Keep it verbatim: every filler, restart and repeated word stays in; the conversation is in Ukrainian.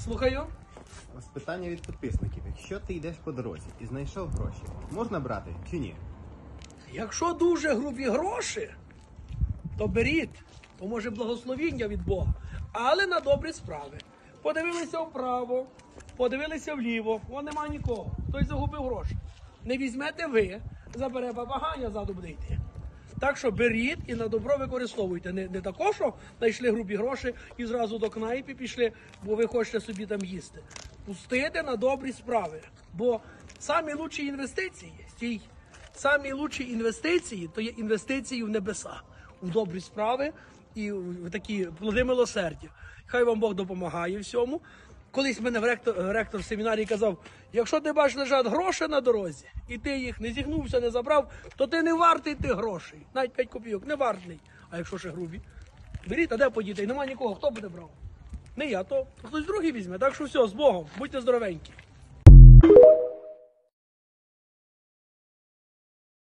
Слухаю. Ось питання від підписників. Якщо ти йдеш по дорозі і знайшов гроші, можна брати чи ні? Якщо дуже грубі гроші, то беріть, то може благословіння від Бога, але на добрі справи. Подивилися вправо, подивилися вліво, вон нема нікого, хтось загубив гроші. Не візьмете ви, забере бабаганя, ззаду буде йти. Так що беріть і на добро використовуйте. Не, не тако, що знайшли грубі гроші і зразу до кнайпі пішли, бо ви хочете собі там їсти. Пустите на добрі справи. Бо самі лучші інвестиції, стій, самі лучші інвестиції, то є інвестиції в небеса, у добрі справи і в такі плоди милосердя. Хай вам Бог допомагає всьому. Колись мене ректор, ректор в семінарії казав, якщо ти бачиш лежать гроші на дорозі, і ти їх не зігнувся, не забрав, то ти не вартий тих грошей. Навіть п'ять копійок, не вартий. А якщо ще грубі? Беріть, а де подіти? Нема нікого, хто буде брав? Не я, то хтось другий візьме. Так що все, з Богом, будьте здоровенькі.